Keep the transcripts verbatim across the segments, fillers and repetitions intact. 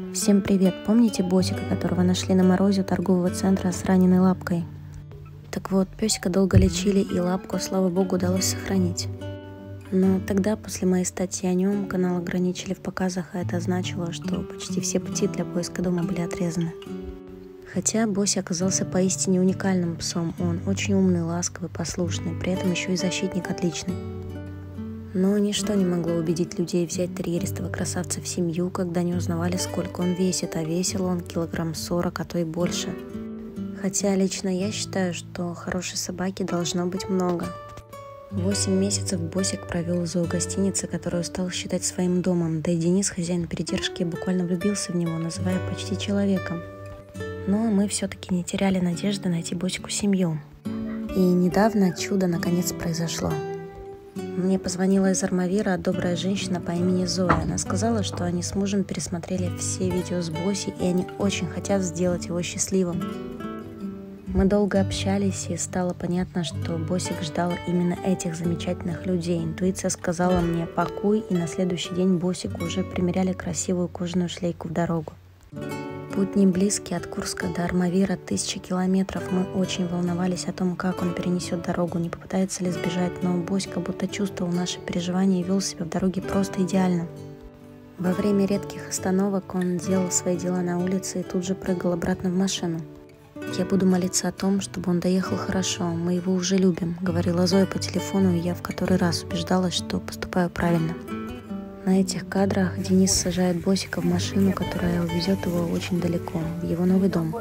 Всем привет! Помните Босика, которого нашли на морозе у торгового центра с раненой лапкой? Так вот, песика долго лечили, и лапку, слава богу, удалось сохранить. Но тогда, после моей статьи о нем, канал ограничили в показах, а это значило, что почти все пути для поиска дома были отрезаны. Хотя Бося оказался поистине уникальным псом, он очень умный, ласковый, послушный, при этом еще и защитник отличный. Но ничто не могло убедить людей взять терьеристого красавца в семью, когда не узнавали, сколько он весит, а весил он килограмм сорок, а то и больше. Хотя лично я считаю, что хорошей собаки должно быть много. Восемь месяцев Босик провел в зоогостинице, которую стал считать своим домом, да и Денис, хозяин передержки, буквально влюбился в него, называя почти человеком. Но мы все-таки не теряли надежды найти Босику семью. И недавно чудо наконец произошло. Мне позвонила из Армавира добрая женщина по имени Зоя. Она сказала, что они с мужем пересмотрели все видео с Боси, и они очень хотят сделать его счастливым. Мы долго общались, и стало понятно, что Босик ждал именно этих замечательных людей. Интуиция сказала мне «пакуй», и на следующий день Босику уже примеряли красивую кожаную шлейку в дорогу. Путь не близкий, от Курска до Армавира тысячи километров. Мы очень волновались о том, как он перенесет дорогу, не попытается ли сбежать, но Боська будто чувствовал наши переживания и вел себя в дороге просто идеально. Во время редких остановок он делал свои дела на улице и тут же прыгал обратно в машину. «Я буду молиться о том, чтобы он доехал хорошо, мы его уже любим», — говорила Зоя по телефону, и я в который раз убеждалась, что поступаю правильно. На этих кадрах Денис сажает Босика в машину, которая увезет его очень далеко, в его новый дом.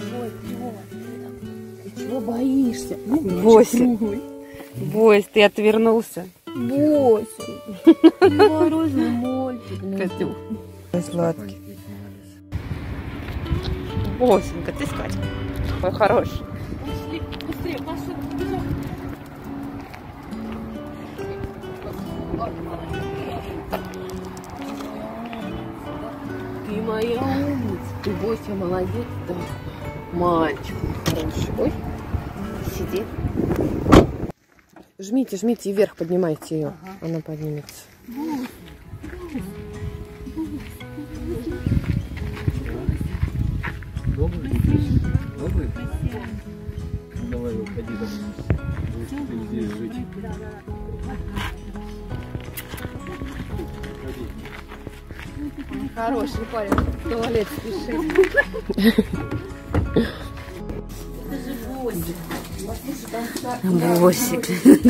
Ты чего боишься? Босик, Бось, ты отвернулся. Босик, морозный мальчик. Катюх, сладкий. Босенька, ты скачешь. Ой, хороший. Быстрее, быстрее, Маша, бежим. Ты моя умница, ты Бося молодец, да. Мальчик хороший. Ой, сиди. Жмите, жмите и вверх поднимайте ее, ага. Она поднимется. Добрый? Добрый? Ну, давай, выходи домой. Будешь ты здесь жить. Хороший парень, в туалет спешит. Босик.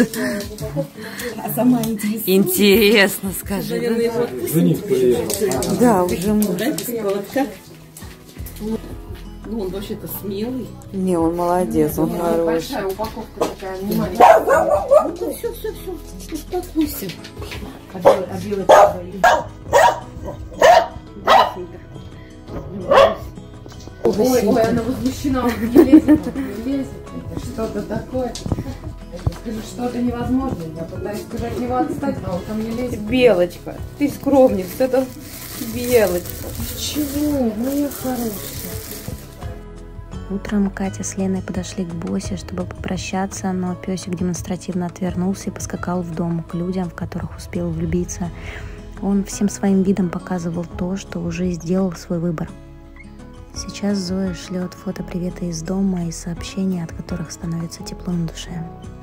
А сама интересно. Интересно, скажи. Жених приехал. Да, уже муж. Ну, он вообще-то смелый. Не, он молодец, он хороший. Большая упаковка такая, внимание. Ну, все, все, все, успокойся. А белый, а белый Ой, ой, она возмущена, он не лезет, не лезет. Это что-то такое. Это, скажи, что-то невозможное. Я пытаюсь сказать его отстать, но он ко мне лезет. Белочка, ты скромница, это Белочка. Чего, моя хорошая? Утром Катя с Леной подошли к Босе, чтобы попрощаться, но песик демонстративно отвернулся и поскакал в дом к людям, в которых успел влюбиться. Он всем своим видом показывал то, что уже сделал свой выбор. Сейчас Зоя шлет фото привета из дома и сообщения, от которых становится тепло на душе.